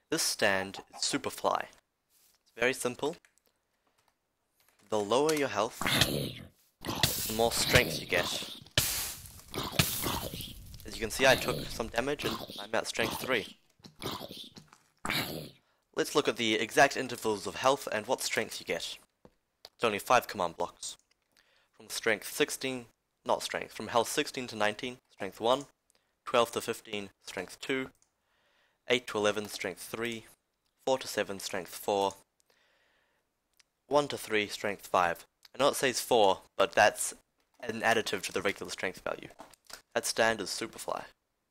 This stand is Superfly. It's very simple. The lower your health, the more strength you get. As you can see, I took some damage and I'm at strength 3. Let's look at the exact intervals of health and what strength you get. It's only 5 command blocks. From strength 16, not strength, from health 16 to 19, strength 1, 12 to 15, strength 2, 8 to 11, strength 3, 4 to 7, strength 4, 1 to 3, strength 5. I know it says 4, but that's an additive to the regular strength value. That stand is Superfly.